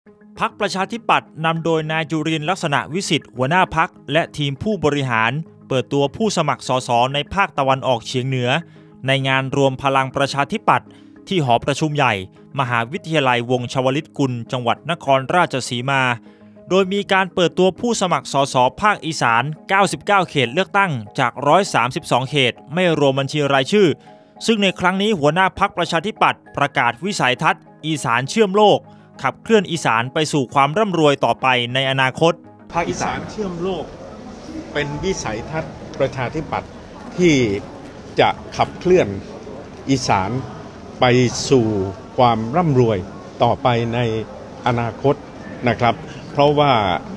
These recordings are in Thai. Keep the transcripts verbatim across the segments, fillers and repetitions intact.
พรรคประชาธิปัตย์นำโดยนายจุรินทร์ลักษณะวิสิทธิ์หัวหน้าพรรคและทีมผู้บริหารเปิดตัวผู้สมัครสสในภาคตะวันออกเฉียงเหนือในงานรวมพลังประชาธิปัตย์ที่หอประชุมใหญ่มหาวิทยาลัยวงศ์ชวลิตกุลจังหวัดนครราชสีมาโดยมีการเปิดตัวผู้สมัครสสภาคอีสานเก้าสิบเก้าเขตเลือกตั้งจากหนึ่งร้อยสามสิบสองเขตไม่รวมบัญชีรายชื่อซึ่งในครั้งนี้หัวหน้าพรรคประชาธิปัตย์ประกาศวิสัยทัศน์อีสานเชื่อมโลกขับเคลื่อนอีสานไปสู่ความร่ำรวยต่อไปในอนาคตภาคอีสานเชื่อมโลกเป็นวิสัยทัศน์ประชาธิปัตย์ที่จะขับเคลื่อนอีสานไปสู่ความร่ำรวยต่อไปในอนาคตนะครับเพราะว่า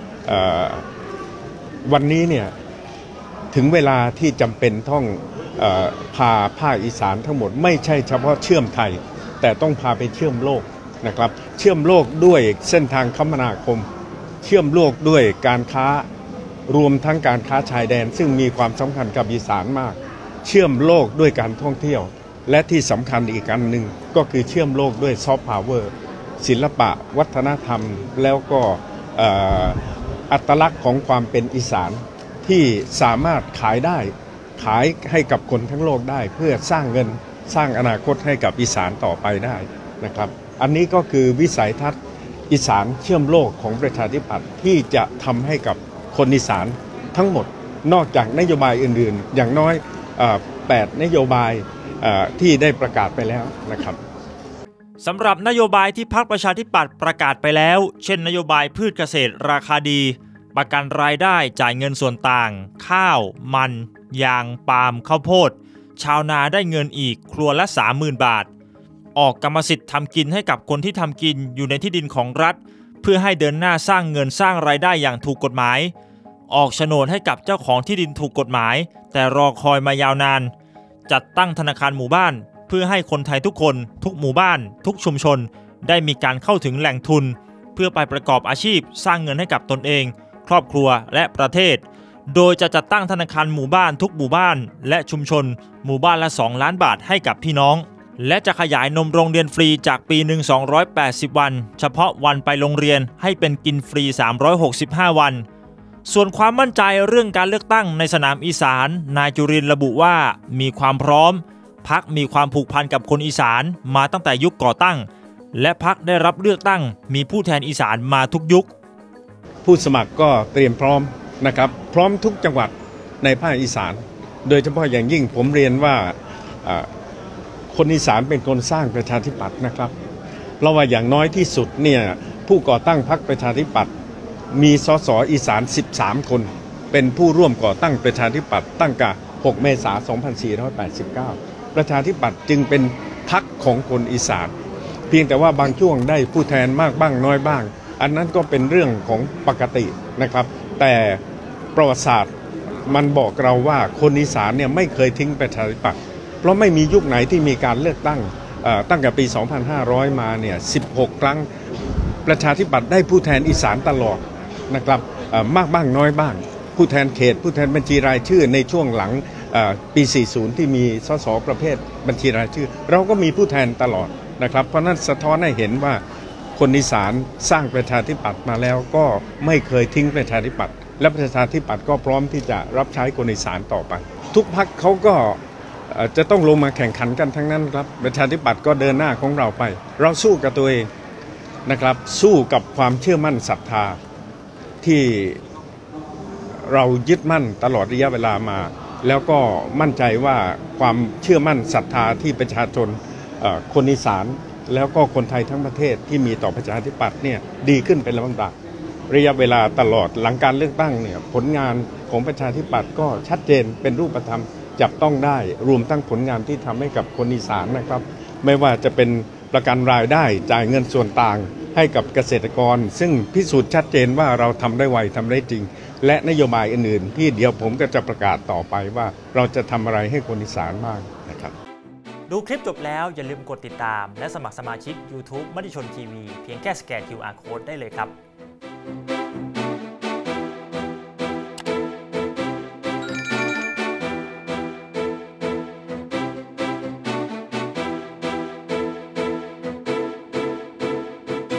วันนี้เนี่ยถึงเวลาที่จำเป็นต้องพาภาคอีสานทั้งหมดไม่ใช่เฉพาะเชื่อมไทยแต่ต้องพาไปเชื่อมโลกนะครับเชื่อมโลกด้วยเส้นทางคมนาคมเชื่อมโลกด้วยการค้ารวมทั้งการค้าชายแดนซึ่งมีความสำคัญกับอีสานมากเชื่อมโลกด้วยการท่องเที่ยวและที่สำคัญอีกอันหนึ่งก็คือเชื่อมโลกด้วยซอฟต์พาวเวอร์ศิลปะวัฒนธรรมแล้วก็อัตลักษณ์ของความเป็นอีสานที่สามารถขายได้ขายให้กับคนทั้งโลกได้เพื่อสร้างเงินสร้างอนาคตให้กับอีสานต่อไปได้นะครับอันนี้ก็คือวิสัยทัศน์อีสานเชื่อมโลกของประชาธิปัตย์ที่จะทำให้กับคนอีสานทั้งหมดนอกจากนโยบายอื่นๆอย่างน้อยแปดนโยบายที่ได้ประกาศไปแล้วนะครับสำหรับนโยบายที่พรรคประชาธิปัตย์ประกาศไปแล้วเช่นนโยบายพืชเกษตรราคาดีประกันรายได้จ่ายเงินส่วนต่างข้าวมันยางปาล์มข้าวโพดชาวนาได้เงินอีกครัวละ สามหมื่น บาทออกกรรมสิทธิ์ทำกินให้กับคนที่ทำกินอยู่ในที่ดินของรัฐเพื่อให้เดินหน้าสร้างเงินสร้างรายได้อย่างถูกกฎหมายออกโฉนดให้กับเจ้าของที่ดินถูกกฎหมายแต่รอคอยมายาวนานจัดตั้งธนาคารหมู่บ้านเพื่อให้คนไทยทุกคนทุกหมู่บ้านทุกชุมชนได้มีการเข้าถึงแหล่งทุนเพื่อไปประกอบอาชีพสร้างเงินให้กับตนเองครอบครัวและประเทศโดยจะจัดตั้งธนาคารหมู่บ้านทุกหมู่บ้านและชุมชนหมู่บ้านละสองล้านบาทให้กับพี่น้องและจะขยายนมโรงเรียนฟรีจากปีหนึ่งสองร้อยแปดสิบวันเฉพาะวันไปโรงเรียนให้เป็นกินฟรีสามร้อยหกสิบห้าวันส่วนความมั่นใจเรื่องการเลือกตั้งในสนามอีสานนายจุรินทร์ระบุว่ามีความพร้อมพรรคมีความผูกพันกับคนอีสานมาตั้งแต่ยุคก่อตั้งและพรรคได้รับเลือกตั้งมีผู้แทนอีสานมาทุกยุคผู้สมัครก็เตรียมพร้อมนะครับพร้อมทุกจังหวัดในภาคอีสานโดยเฉพาะอย่างยิ่งผมเรียนว่าคนอีสานเป็นคนสร้างประชาธิปัตย์นะครับเพราะว่าอย่างน้อยที่สุดเนี่ยผู้ก่อตั้งพรรคประชาธิปัตย์มีสสอีสานสิบสามคนเป็นผู้ร่วมก่อตั้งประชาธิปัตย์ตั้งแต่หกเมษายนสองพันสี่ร้อยแปดสิบเก้าประชาธิปัตย์จึงเป็นพรรคของคนอีสานเพียงแต่ว่าบางช่วงได้ผู้แทนมากบ้างน้อยบ้างอันนั้นก็เป็นเรื่องของปกตินะครับแต่ประวัติศาสตร์มันบอกเราว่าคนอีสานเนี่ยไม่เคยทิ้งประชาธิปัตย์เพราะไม่มียุคไหนที่มีการเลือกตั้งตั้งแต่ปีสองพันห้าร้อยมาเนี่ยสิบหกครั้งประชาธิปัตย์ได้ผู้แทนอีสานตลอดนะครับมากบ้างน้อยบ้างผู้แทนเขตผู้แทนบัญชีรายชื่อในช่วงหลังปีสี่สิบที่มีสสประเภทบัญชีรายชื่อเราก็มีผู้แทนตลอดนะครับเพราะนั้นสะท้อนให้เห็นว่าคนอีสานสร้างประชาธิปัตย์มาแล้วก็ไม่เคยทิ้งประชาธิปัตย์และประชาธิปัตย์ก็พร้อมที่จะรับใช้คนอีสานต่อไปทุกพรรคเขาก็จะต้องลงมาแข่งขันกันทั้งนั้นครับประชาธิปัตย์ก็เดินหน้าของเราไปเราสู้กับตัวเองนะครับสู้กับความเชื่อมั่นศรัทธาที่เรายึดมั่นตลอดระยะเวลามาแล้วก็มั่นใจว่าความเชื่อมั่นศรัทธาที่ประชาชนคนอีสานแล้วก็คนไทยทั้งประเทศที่มีต่อประชาธิปัตย์เนี่ยดีขึ้นเป็นลำดับระยะเวลาตลอดหลังการเลือกตั้งเนี่ยผลงานของประชาธิปัตย์ก็ชัดเจนเป็นรูปธรรมจับต้องได้รวมทั้งผลงานที่ทำให้กับคนอีสานนะครับไม่ว่าจะเป็นประกันรายได้จ่ายเงินส่วนต่างให้กับเกษตรกรซึ่งพิสูจน์ชัดเจนว่าเราทำได้ไวทำได้จริงและนโยบายอื่นๆที่เดี๋ยวผมก็จะประกาศต่อไปว่าเราจะทำอะไรให้คนอีสานบ้างนะครับดูคลิปจบแล้วอย่าลืมกดติดตามและสมัครสมาชิก ยูทูบ มติชนทีวีเพียงแค่สแกน คิว อาร์ Code ได้เลยครับ